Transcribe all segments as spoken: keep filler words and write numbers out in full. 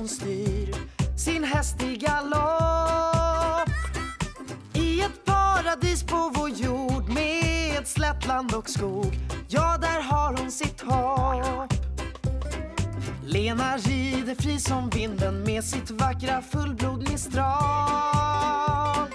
hon styr sin häst i galopp. I ett paradis på vår jord med slättland och skog, ja, där har hon sitt hopp. Lena rider fri som vinden med sitt vackra fullblod mistral.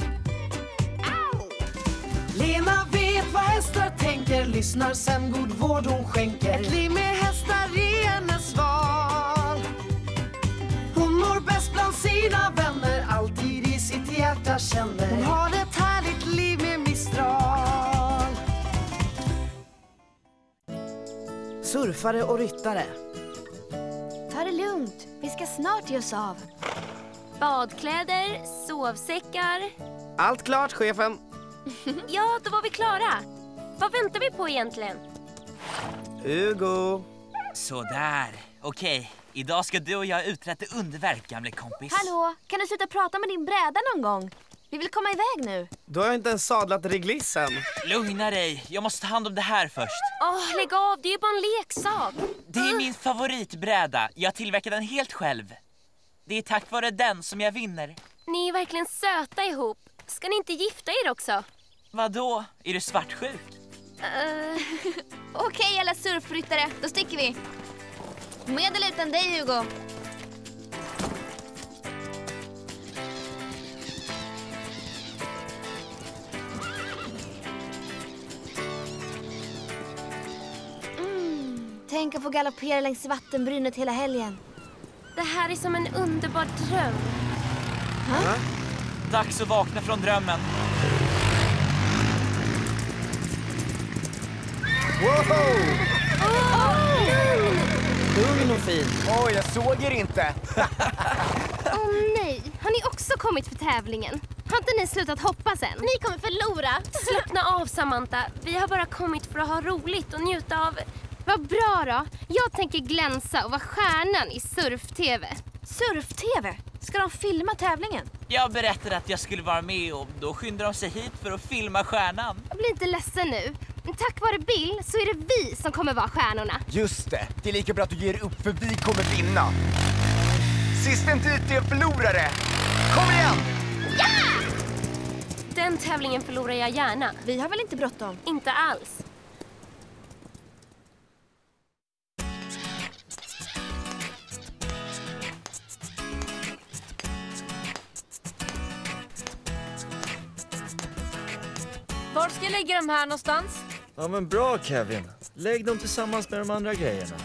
Lena vet vad hästar tänker, lyssnar sen god vård hon skänker. Ett liv med hästar är hennes val. Hon mår bäst bland sina vänner, alltid i sitt hjärta känner. Hon har ett härligt liv med Mistral. Surfare och ryttare. Ta det lugnt, vi ska snart ge oss av. Badkläder, sovsäckar. Allt klart, chefen. Ja, då var vi klara. Vad väntar vi på egentligen? Hugo. Sådär, okej. Idag ska du och jag uträtta underverk, gamle kompis. Hallå, kan du sluta prata med din bräda någon gång? Vi vill komma iväg nu. Du har inte ens sadlat reglissen. Lugna dig, jag måste ta hand om det här först. Åh, lägg av, det är ju bara en leksak. Det är min favoritbräda, jag tillverkar den helt själv. Det är tack vare den som jag vinner. Ni är verkligen söta ihop. Ska ni inte gifta er också? Vadå? Är du svartsjuk? Uh... Okej, okay, alla surfryttare, då sticker vi. Med eller utan dig, Hugo. Mm, tänk att få galoppera längs vattenbrynet hela helgen. Det här är som en underbar dröm. Ha? Dags att vakna från drömmen. Wow! Oh, lugn! Lugn och fin. Oj, jag såg er inte. Åh oh, nej, har ni också kommit för tävlingen? Har inte ni slutat hoppas än? Ni kommer förlora. Slappna av, Samantha. Vi har bara kommit för att ha roligt och njuta av... Vad bra då. Jag tänker glänsa och vara stjärnan i surf-tv. Surf-tv? Ska de filma tävlingen? Jag berättade att jag skulle vara med och då skyndade de sig hit för att filma stjärnan. Jag blir inte ledsen nu. Men tack vare Bill så är det vi som kommer vara stjärnorna. Just det, det är lika bra att du ger upp för vi kommer vinna. Sist inte ut är förlorare. Kom igen! Ja! Den tävlingen förlorar jag gärna. Vi har väl inte bråttom? Inte alls. Var ska jag lägga dem här någonstans? Ja men bra, Kevin. Lägg dem tillsammans med de andra grejerna.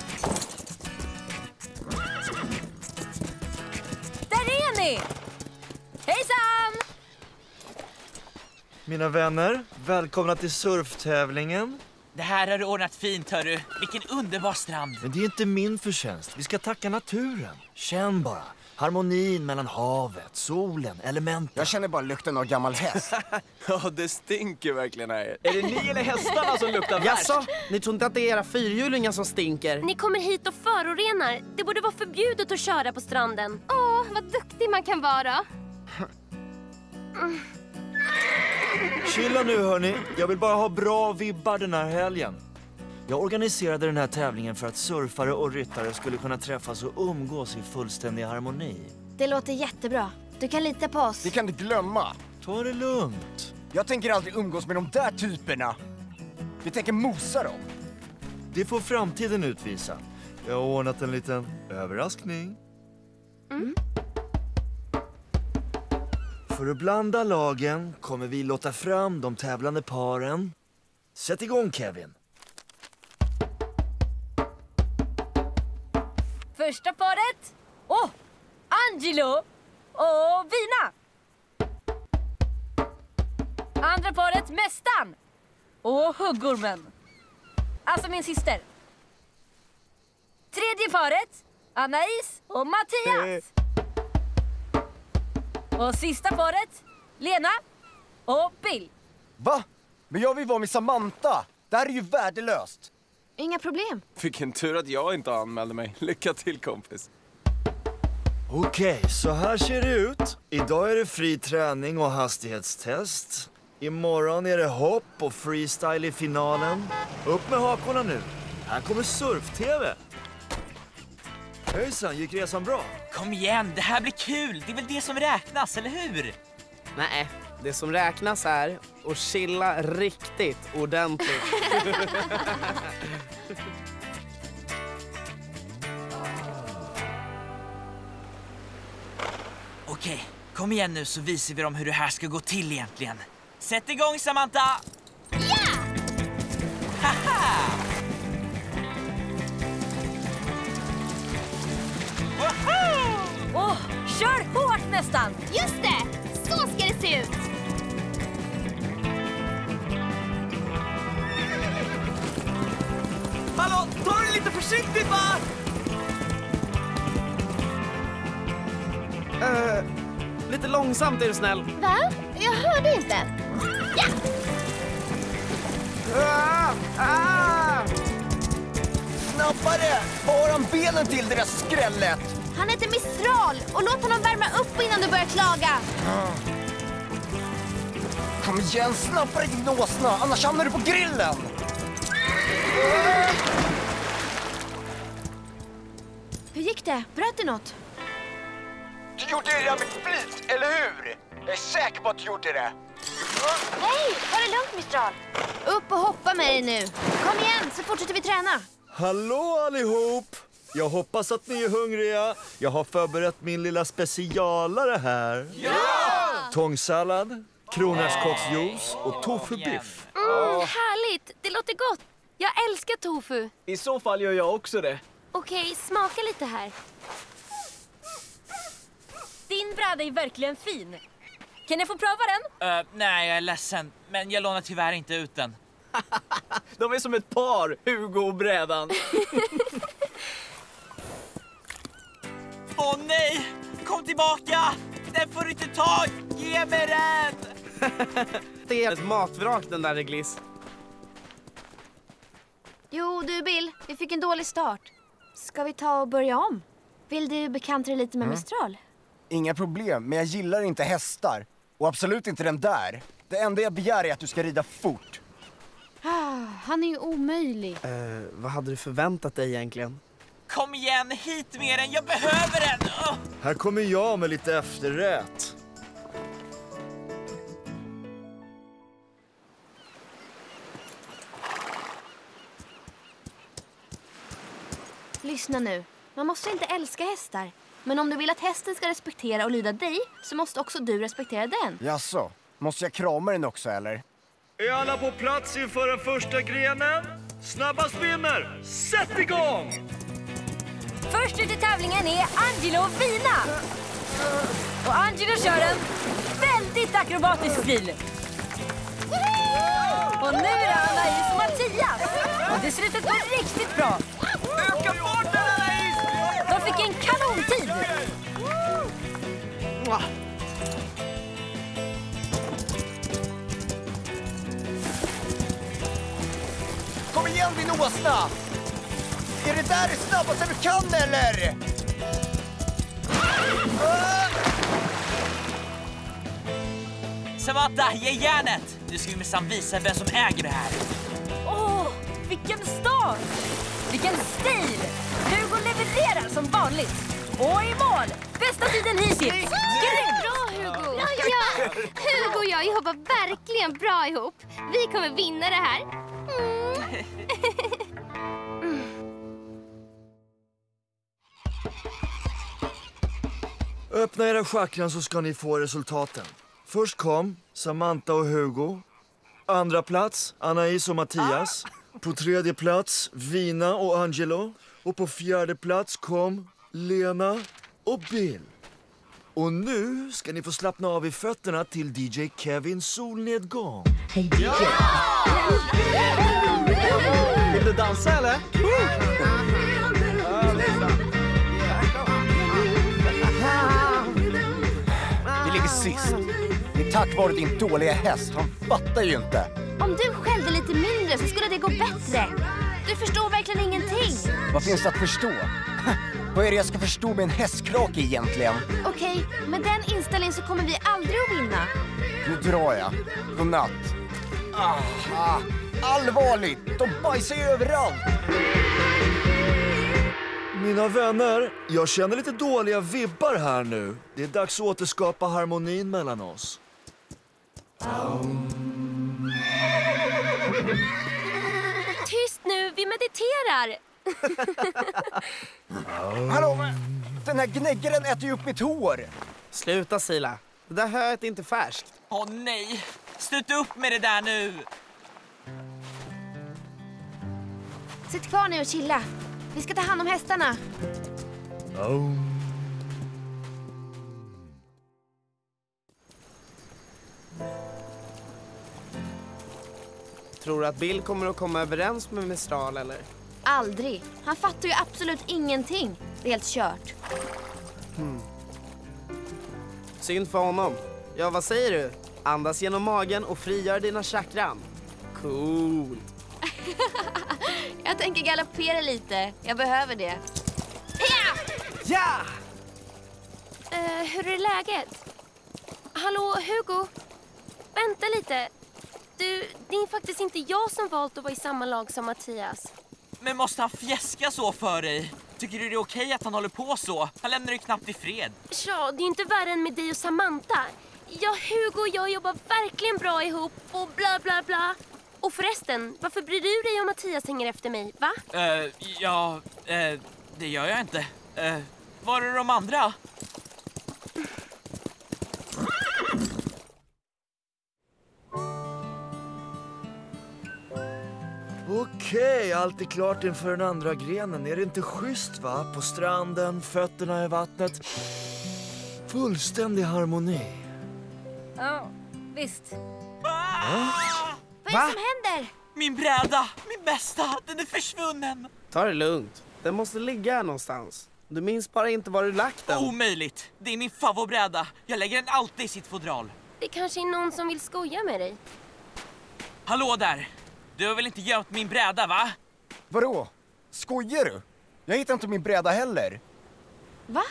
Där är ni! Hejsan! Mina vänner, välkomna till surftävlingen. Det här har du ordnat fint, hörru. Vilken underbar strand. Men det är inte min förtjänst. Vi ska tacka naturen. Känn bara. Harmonin mellan havet, solen, elementen. Jag känner bara lukten av gammal häst. Ja, det stinker verkligen här. Är det ni eller hästarna som luktar värst? Jaså, ni tror inte att det är era fyrhjulingar som stinker? Ni kommer hit och förorenar. Det borde vara förbjudet att köra på stranden. Åh, vad duktig man kan vara. Mm. Chilla nu, hörni. Jag vill bara ha bra vibbar den här helgen. Jag organiserade den här tävlingen för att surfare och ryttare skulle kunna träffas och umgås i fullständig harmoni. Det låter jättebra. Du kan lita på oss. Det kan du glömma. Ta det lugnt. Jag tänker aldrig umgås med de där typerna. Vi tänker mosa dem. Det får framtiden utvisa. Jag har ordnat en liten överraskning. Mm. För att blanda lagen kommer vi låta fram de tävlande paren. Sätt igång, Kevin. Första paret. Åh, oh, Angelo och Vina. Andra paret, Mästan och Huggormen. Alltså min syster. Tredje paret, Anais och Mattias. Och sista paret, Lena och Bill. Va? Men jag vill vara med Samantha. Det här är ju värdelöst. Inga problem. Vilken tur att jag inte anmälde mig. Lycka till, kompis. Okej, så här ser det ut. Idag är det fri träning och hastighetstest. Imorgon är det hopp och freestyle i finalen. Upp med hakorna nu. Här kommer surf-tv. Hejsan, gick resan bra? Kom igen, det här blir kul. Det är väl det som räknas, eller hur? Nej, det som räknas är att chilla riktigt ordentligt. Okej, kom igen nu så visar vi dem hur det här ska gå till egentligen. Sätt igång, Samantha! Ja! Haha! Åh, kör hårt nästan! Just det! Så ska det se ut! Hallå, ta det lite försiktigt va? Uh, lite långsamt är du snäll. Va? Jag hörde inte. Ja! Ah, ah! Snabbare! Vad har han benen till, det där skrället? Han heter Mistral och låt honom värma upp innan du börjar klaga. Kom igen, snabbare din åsna, annars hamnar du på grillen! Hur gick det? Bröt du något? Du gjorde det där med flit, eller hur? Jag är säker på att du gjorde det. Hej, ta det lugnt Mistral. Upp och hoppa med dig nu. Kom igen så fortsätter vi träna. Hallå allihop! Jag hoppas att ni är hungriga. Jag har förberett min lilla specialare här. Ja! Tångsallad, kronärtskocksjuice och tofubiff. Mm, härligt, det låter gott. Jag älskar tofu. I så fall gör jag också det. Okej, smaka lite här. Din bräda är verkligen fin. Kan jag få pröva den? Uh, nej, jag är ledsen. Men jag lånar tyvärr inte ut den. De är som ett par, Hugo och brädan. Åh oh, nej! Kom tillbaka! Den får du inte ta! Ge mig den! Det är ett matvrak den där Reglis. Jo, du Bill, vi fick en dålig start. Ska vi ta och börja om? Vill du bekanta dig lite med Mistral? Inga problem, men jag gillar inte hästar. Och absolut inte den där. Det enda jag begär är att du ska rida fort. Ah, han är ju omöjlig. Uh, vad hade du förväntat dig egentligen? Kom igen, hit med den! Jag behöver den! Oh. Här kommer jag med lite efterrätt. Lyssna nu. Man måste inte älska hästar. Men om du vill att hästen ska respektera och lyda dig så måste också du respektera den. Jaså, måste jag krama den också eller? Är alla på plats inför den första grenen? Snabbast vinner! Sätt igång! Först ut i tävlingen är Angelo Vina. Och Angelo kör en väldigt akrobatisk stil. Och nu är det Anais och Mattias. Och det ser ut att gå riktigt bra. Öka farten Anais! De fick en kanontid. Kom igen din åsna! Är det där det snabbaste du kan eller? Samantha, ge järnet! Nu ska vi minsann visa vem som äger det här. Åh, vilken start! Vilken stil! Hugo levererar som vanligt. Och i mål! Bästa tiden hittills! Grymt! Bra Hugo! Ja, ja. Hugo och jag jobbar verkligen bra ihop. Vi kommer vinna det här. Mm. Öppna era chakran så ska ni få resultaten. Först kom Samantha och Hugo. Andra plats Anais och Mattias. På tredje plats Vina och Angelo. Och på fjärde plats kom Lena och Bill. Och nu ska ni få slappna av i fötterna till D J Kevins solnedgång. Hej D J! Vill du dansa eller? Vi ligger sist. Det är tack vare din dåliga häst. Han fattar ju inte. Om du skällde lite mindre så skulle det gå bättre. Du förstår verkligen ingenting. Vad finns det att förstå? Vad är det jag ska förstå med en hästkrake egentligen? Okej, med den inställningen så kommer vi aldrig att vinna. Nu drar jag. Godnatt. Ah, ah, allvarligt, de bajsar ju överallt. Mina vänner, jag känner lite dåliga vibbar här nu. Det är dags att återskapa harmonin mellan oss. Tyst nu, vi mediterar. Hallå, den här gnäggaren äter ju upp mitt hår. Sluta, Sila. Det där höet är inte färskt. Åh nej! Sluta upp med det där nu! Sitt kvar nu och chilla. Vi ska ta hand om hästarna. Tror du att Bill kommer att komma överens med Mistral, eller? Aldrig. Han fattar ju absolut ingenting. Det är helt kört. Synd för honom. Ja, vad säger du? Andas genom magen och frigör dina chakran. Coolt. Jag tänker galoppera lite. Jag behöver det. Ja! Uh, hur är läget? Hallå, Hugo? Vänta lite. Du, det är faktiskt inte jag som valt att vara i samma lag som Mattias. Men måste han fjäska så för dig? Tycker du det är okej att han håller på så? Han lämnar dig knappt i fred. Ja, det är inte värre än med dig och Samantha. Ja, Hugo och jag jobbar verkligen bra ihop och bla bla bla. Och förresten, varför bryr du dig om Mattias hänger efter mig, va? Uh, ja, uh, det gör jag inte. Uh, var är de andra? Okej, allt är klart inför den andra grenen. Är det inte schysst, va? På stranden, fötterna i vattnet. Fullständig harmoni. Ja, visst. Ah! Vad är det som händer? Min bräda, min bästa, den är försvunnen. Ta det lugnt. Den måste ligga här någonstans. Du minns bara inte var du lagt den. Omöjligt. Det är min favoritbräda. Jag lägger den alltid i sitt fodral. Det kanske är någon som vill skoja med dig. Hallå där. Du har väl inte gömt min bräda, va? Vadå? Skojar du? Jag hittar inte min bräda heller. Va?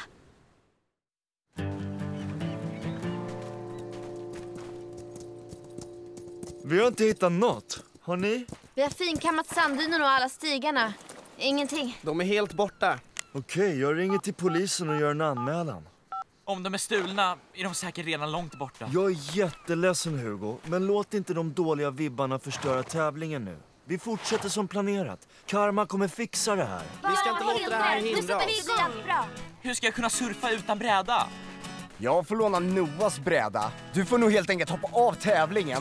Vi har inte hittat något. Har ni? Vi har finkammat sanddynen och alla stigarna. Ingenting. De är helt borta. Okej, jag ringer till polisen och gör en anmälan. Om de är stulna är de säkert redan långt borta. Jag är jätteledsen, Hugo, men låt inte de dåliga vibbarna förstöra tävlingen nu. Vi fortsätter som planerat. Karma kommer fixa det här. Vi ska inte låta det här hindra oss. Jättebra. Hur ska jag kunna surfa utan bräda? Jag får låna Noahs bräda. Du får nog helt enkelt hoppa av tävlingen.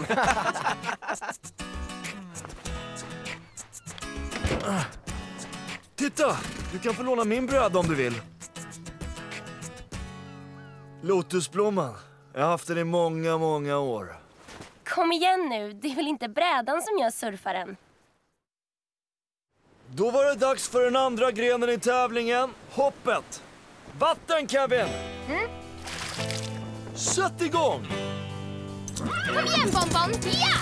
Titta! Du kan få låna min bräda om du vill. Lotusblomman. Jag har haft den i många, många år. Kom igen nu, det är väl inte brädan som gör surfaren? Då var det dags för den andra grenen i tävlingen. Hoppet! Vatten, Kevin! Mm. Sätt igång! Kom igen, Bonbon! Ja!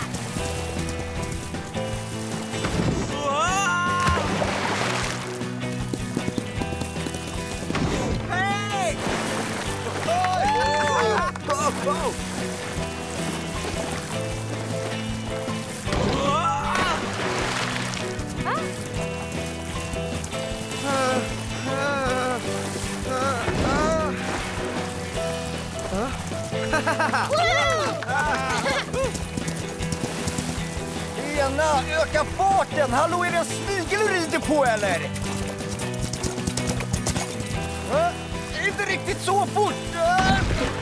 Hej! Oh, oh. Ena, öka farten! Hallå, är det en snigel du rider på, eller? Äh, inte riktigt så fort! Äh.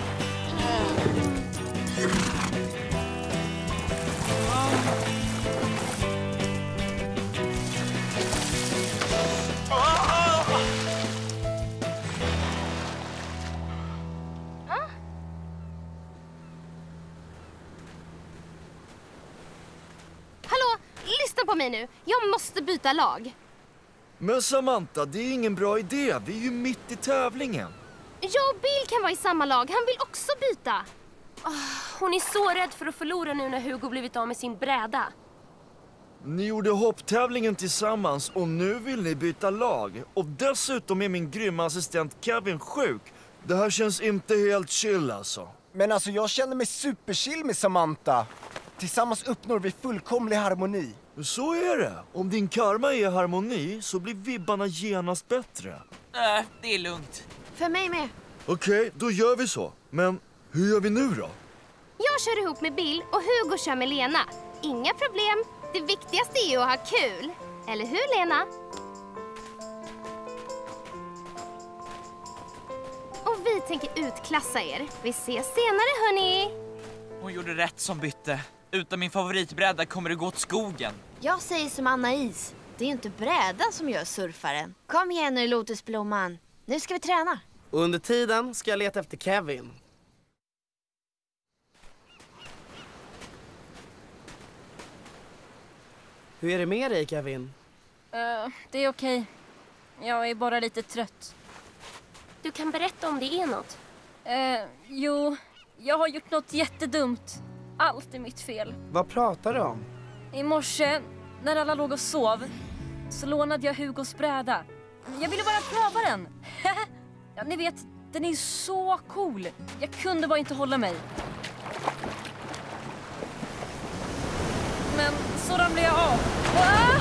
Hallå, lyssna på mig nu. Jag måste byta lag. Men Samantha, det är ingen bra idé. Vi är ju mitt i tävlingen. Jag och Bill kan vara i samma lag. Han vill också byta. Hon är så rädd för att förlora nu när Hugo blivit av med sin bräda. Ni gjorde hopptävlingen tillsammans och nu vill ni byta lag. Och dessutom är min grymma assistent Kevin sjuk. Det här känns inte helt chill alltså. Men alltså, jag känner mig superchill med Samantha. Tillsammans uppnår vi fullkomlig harmoni. Så är det. Om din karma är harmoni så blir vibbarna genast bättre. Äh, det är lugnt. För mig med. Okej, då gör vi så. Men hur gör vi nu då? Jag kör ihop med Bill och Hugo kör med Lena. Inga problem. Det viktigaste är ju att ha kul. Eller hur, Lena? Och vi tänker utklassa er. Vi ses senare, hörni. Hon gjorde rätt som bytte. Utan min favoritbräda kommer det gå åt skogen. Jag säger som Anna Is. Det är ju inte brädan som gör surfaren. Kom igen nu, Lotusblomman. Nu ska vi träna. Och under tiden ska jag leta efter Kevin. Hur är det med dig, Kevin? Uh, det är okej. Jag är bara lite trött. Du kan berätta om det är något. Uh, jo, jag har gjort något jättedumt. Allt är mitt fel. Vad pratar du om? I morse, när alla låg och sov, så lånade jag Hugos bräda. Jag ville bara pröva den. Ja, ni vet, den är så cool. Jag kunde bara inte hålla mig. Men så ramlade jag av. Ah!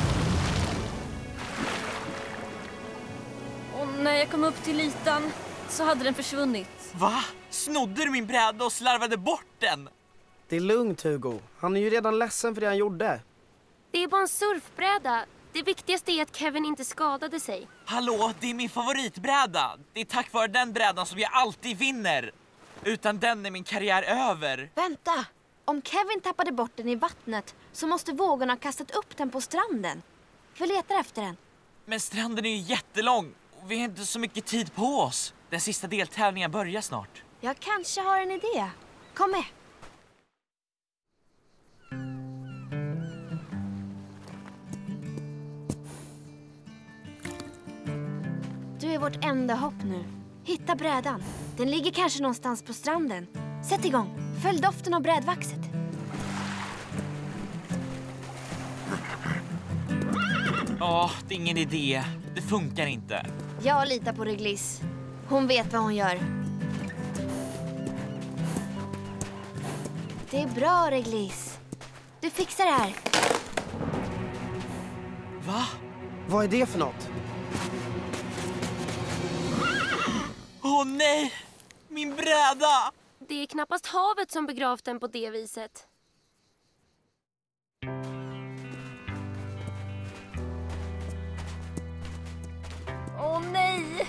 Och när jag kom upp till ytan så hade den försvunnit. Va? Snodde du min bräda och slarvade bort den? Det är lugnt, Hugo. Han är ju redan ledsen för det han gjorde. Det är bara en surfbräda. Det viktigaste är att Kevin inte skadade sig. Hallå, det är min favoritbräda. Det är tack vare den brädan som jag alltid vinner. Utan den är min karriär över. Vänta! Om Kevin tappade bort den i vattnet så måste vågorna ha kastat upp den på stranden. Vi letar efter den. Men stranden är ju jättelång och vi har inte så mycket tid på oss. Den sista deltävlingen börjar snart. Jag kanske har en idé. Kom med. Du är vårt enda hopp nu. Hitta brädan. Den ligger kanske någonstans på stranden. Sätt igång. Följ doften av brädvaxet. Åh, det är ingen idé. Det funkar inte. Jag litar på Reglis. Hon vet vad hon gör. Det är bra, Reglis. Du fixar det här. Va? Vad är det för något? Åh nej! Min bräda! Det är knappast havet som begravt den på det viset. Åh nej!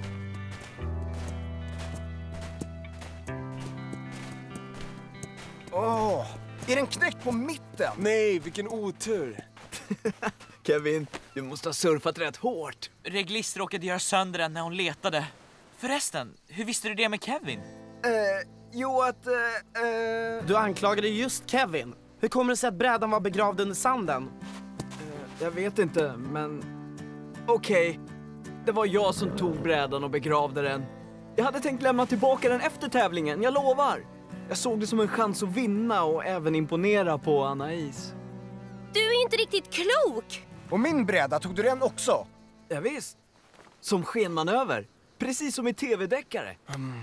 Åh, är den knäckt på mitten? Nej, vilken otur. Kevin, du måste ha surfat rätt hårt. Reglis råkade göra sönder den när hon letade. Förresten, hur visste du det med Kevin? Eh, jo att... Eh, eh, Du anklagade just Kevin. Hur kommer det sig att brädan var begravd under sanden? Jag vet inte, men... Okej, okay. Det var jag som tog brädan och begravde den. Jag hade tänkt lämna tillbaka den efter tävlingen, jag lovar. Jag såg det som en chans att vinna och även imponera på Anna Is. Du är inte riktigt klok! och min bräda, tog du den också? Ja, visst. Som skenmanöver. Precis som i tv-deckare. Mm.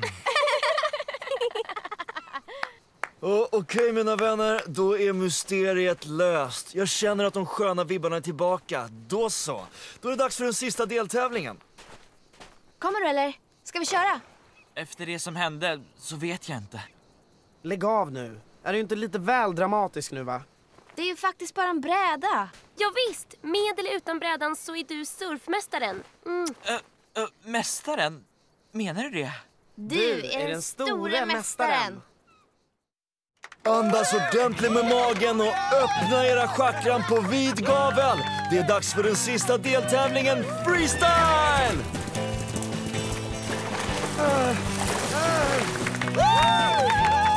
Oh, Okej okay, mina vänner, då är mysteriet löst. Jag känner att de sköna vibbarna är tillbaka. Då så, då är det dags för den sista deltävlingen. Kommer du eller? Ska vi köra? Efter det som hände så vet jag inte. Lägg av nu. Är du inte lite väl dramatisk nu, va? Det är ju faktiskt bara en bräda. Ja visst, med eller utan brädan så är du surfmästaren. Mm. Äh, äh, mästaren? Menar du det? Du, du är, är den store mästaren. Andas ordentligt med magen och öppna era chakran på vid gavel. Det är dags för den sista deltävlingen, freestyle! Uh, uh, uh!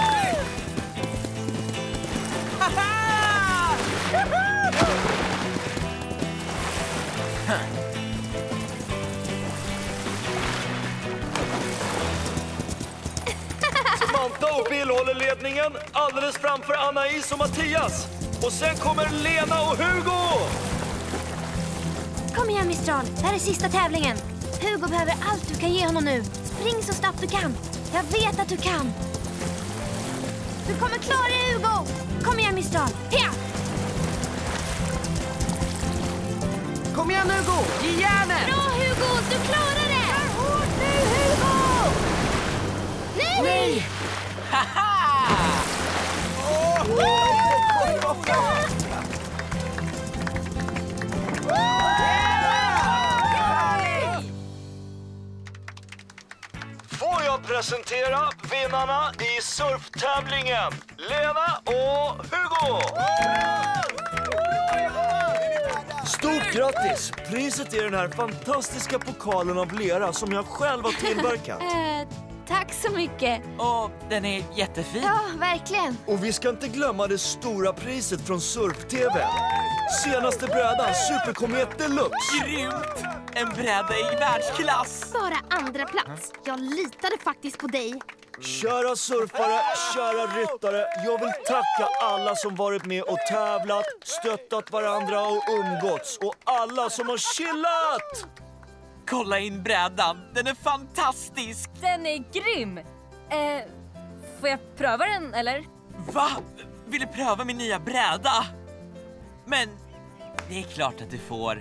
Samantha och Bill håller ledningen alldeles framför Anna Is och Mattias. Och sen kommer Lena och Hugo! Kom igen, Mistral. Det här är sista tävlingen. Hugo behöver allt du kan ge honom nu. Spring så snabbt du kan. Jag vet att du kan. Du kommer klara det, Hugo! Kom igen, Mistral. Heja! Kom igen, Hugo! Ge järnet! Bra, Hugo! Du klarar presentera vinnarna i surftävlingen. Lena och Hugo! Stort grattis! Priset är den här fantastiska pokalen av lera som jag själv har tillverkat. Eh, tack så mycket. Och den är jättefin. Ja, verkligen. Och vi ska inte glömma det stora priset från Surf-T V. Senaste brädan, Superkomet Deluxe. Grymt! En bräda i världsklass. Bara andra plats. Jag litade faktiskt på dig. Kära surfare, kära ryttare, jag vill tacka alla som varit med och tävlat, stöttat varandra och umgåtts. Och alla som har chillat! Kolla in brädan, den är fantastisk. Den är grym! Eh, får jag pröva den, eller? Va? Vill du pröva min nya bräda? Men det är klart att du får.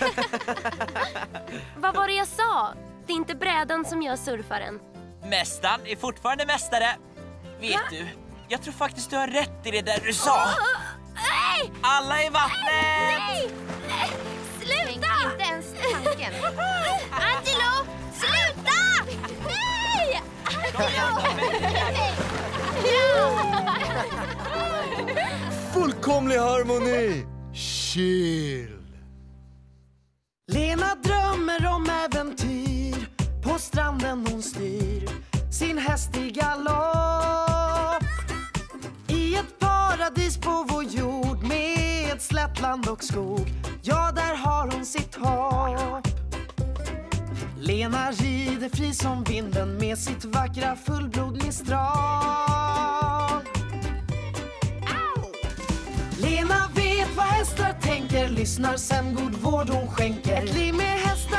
Vad var det jag sa? Det är inte brädan som gör surfaren. Mästaren är fortfarande mästare. Vet Va? du, jag tror faktiskt du har rätt i det där du sa. Nej! Alla i vattnet! Nej! Nej! Sluta! Tänk inte ens tanken. Angelo! Sluta! Nej! Fullkomlig harmoni! Chill! Lena drömmer om äventyr. På stranden hon styr sin häst i galopp. I ett paradis på vår jord med slättland och skog. Ja, där har hon sitt hopp. Lena rider fri som vinden med sitt vackra fullblod Mistral. Lena vet vad hästar tänker, lyssnar sen god vård hon skänker. Ett liv med häst